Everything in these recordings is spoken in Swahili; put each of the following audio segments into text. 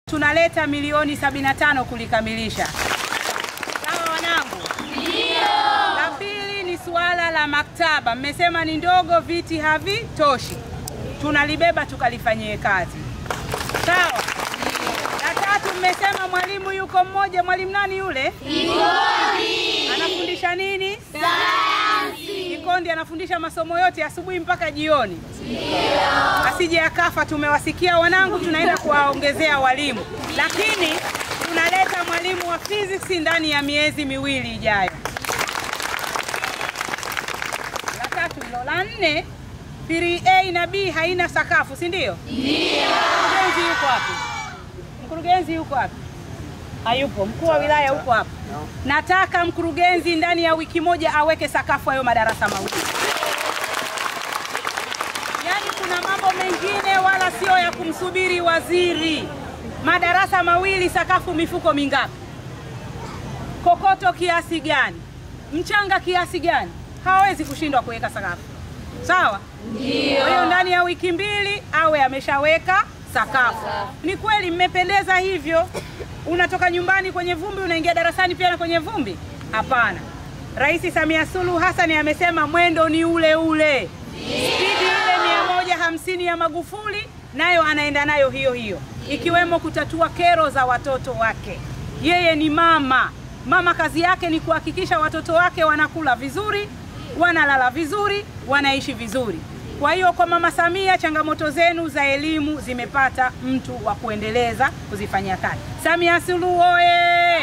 Tunaleta milioni 75 kulikamilisha. Sawa wanangu? Ndio. La pili ni suala la maktaba. Mmesema ni ndogo, viti havitoshi. Tunalibeba tukalifanyie kazi. Sawa? La tatu mmesema mwalimu yuko mmoja. Mwalimu nani yule? Ikondi. Anafundisha nini? Sayansi. Ikondi anafundisha masomo yote asubuhi mpaka jioni. Ndio. Asije akafa. Tumewasikia wanangu, tunaenda kuwaongezea walimu. Lakini tunaleta mwalimu wa physics ndani ya miezi miwili ijayo. La tatu hilo. La nne, 3A na B haina sakafu, si ndio? Ndio. Mkurugenzi yuko wapi? Mkurugenzi yuko wapi? Hayupo. Mkuu wa wilaya yuko hapa. Nataka mkurugenzi ndani ya wiki moja aweke sakafu hayo madarasa mawili. Yaani kuna mambo mengine wala sio ya kumsubiri waziri. Madarasa mawili, sakafu mifuko mingapi? Kokoto kiasi gani? Mchanga kiasi gani? Hawezi kushindwa kuweka sakafu. Sawa? Ndio. Kwa hiyo ndani ya wiki mbili awe ameshaweka sakafu. Ni kweli mmependeza hivyo. Unatoka nyumbani kwenye vumbi unaingia darasani pia na kwenye vumbi? Hapana. Rais Samia Suluhu Hassan amesema mwendo ni ule ule. Spidi ile 150 ya Magufuli nayo anaenda nayo hiyo hiyo. Ikiwemo kutatua kero za watoto wake. Yeye ni mama. Mama kazi yake ni kuhakikisha watoto wake wanakula vizuri, wanalala vizuri, wanaishi vizuri. Kwa hiyo kwa Mama Samia, changamoto zenu za elimu zimepata mtu wa kuendeleza kuzifanyia kazi. Samia Suluhu oye!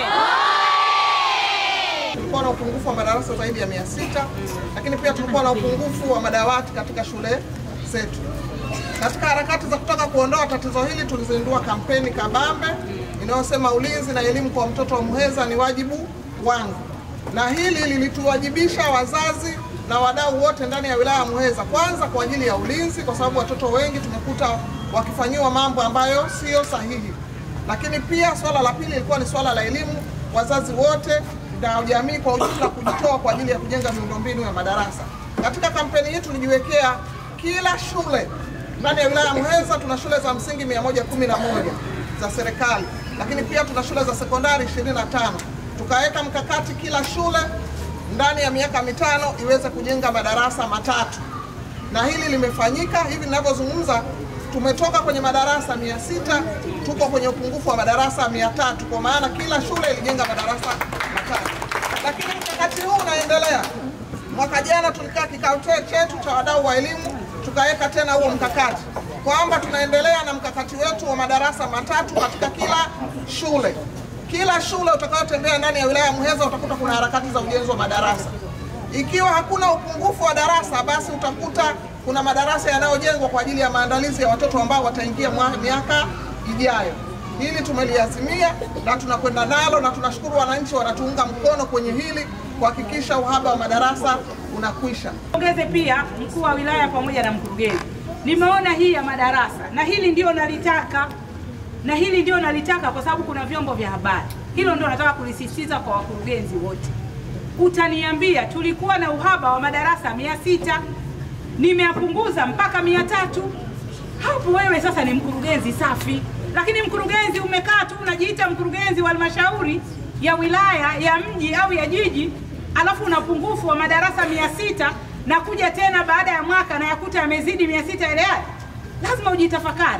Tulikuwa na upungufu wa madarasa zaidi ya 600, lakini pia tulikuwa na upungufu wa madawati katika shule zetu. Katika harakati za kutaka kuondoa tatizo hili, tulizindua kampeni kabambe inayosema ulinzi na elimu kwa mtoto wa muheza ni wajibu wangu. Na hili lilituwajibisha wazazi na wadau wote ndani ya wilaya ya Muheza, kwanza kwa ajili ya ulinzi, kwa sababu watoto wengi tumekuta wakifanyiwa mambo ambayo sio sahihi. Lakini pia swala la pili ilikuwa ni swala la elimu, wazazi wote na jamii kwa ujumla kujitoa kwa ajili ya kujenga miundombinu ya madarasa. Katika kampeni hii tulijiwekea kila shule ndani ya wilaya ya Muheza. Tuna shule za msingi 111 za serikali, lakini pia tuna shule za sekondari 25. Tukaweka mkakati kila shule ndani ya miaka 5 iweze kujenga madarasa 3. Na hili limefanyika. Hivi ninavyozungumza tumetoka kwenye madarasa 600, tuko kwenye upungufu wa madarasa 300, kwa maana kila shule ilijenga madarasa 3. Lakini mkakati huu unaendelea. Mwaka jana tulikaa kikao chetu cha wadau wa elimu, tukaweka tena huo mkakati kwamba tunaendelea na mkakati wetu wa madarasa 3 katika kila shule. Kila shule utakayotembea ndani ya wilaya ya Muheza utakuta kuna harakati za ujenzi wa madarasa. Ikiwa hakuna upungufu wa darasa, basi utakuta kuna madarasa yanayojengwa kwa ajili ya maandalizi ya watoto ambao wataingia miaka ijayo. Hili tumeliazimia na tunakwenda nalo, na tunashukuru wananchi wanatuunga mkono kwenye hili kuhakikisha uhaba wa madarasa unakwisha. Ongeze pia mkuu wa wilaya pamoja na mkurugenzi. Nimeona hii ya madarasa na hili ndio nalitaka. Na hili ndio nalitaka kwa sababu kuna vyombo vya habari. Hilo ndio nataka kulisisitiza kwa wakurugenzi wote. Utaniambia tulikuwa na uhaba wa madarasa 600, nimeapunguza mpaka 300. Hapo wewe sasa ni mkurugenzi safi. Lakini mkurugenzi umekaa tu unajiita mkurugenzi wa halmashauri ya wilaya, ya mji au ya jiji, alafu una upungufu wa madarasa 600 na kuja tena baada ya mwaka na yakuta yamezidi 600 ile. Lazima ujitafakari.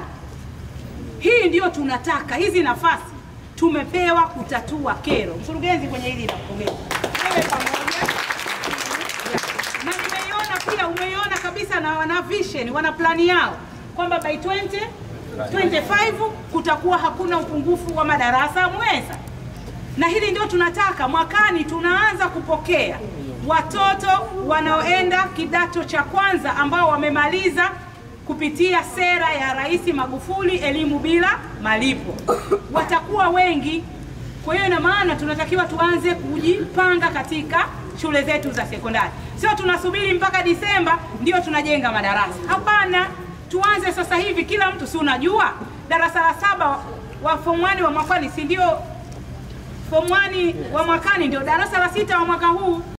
Hii ndio tunataka. Hizi nafasi tumepewa kutatua kero. Mkurugenzi kwenye hili nakupongeza. Wewe pamoja. Na nimeiona pia, umeiona kabisa na wana vision, wana plani yao kwamba by 2025 kutakuwa hakuna upungufu wa madarasa Muheza. Na hili ndio tunataka. Mwakani tunaanza kupokea watoto wanaoenda kidato cha kwanza ambao wamemaliza kupitia sera ya Rais Magufuli, elimu bila malipo. Watakuwa wengi. Kwa hiyo ina maana tunatakiwa tuanze kujipanga katika shule zetu za sekondari. Sio tunasubiri mpaka Disemba ndio tunajenga madarasa. Hapana, tuanze sasa hivi. Kila mtu si unajua darasa la 7 wa form 1 wa mwakani, si ndio? Form 1 wa mwakani ndio darasa la 6 wa mwaka huu.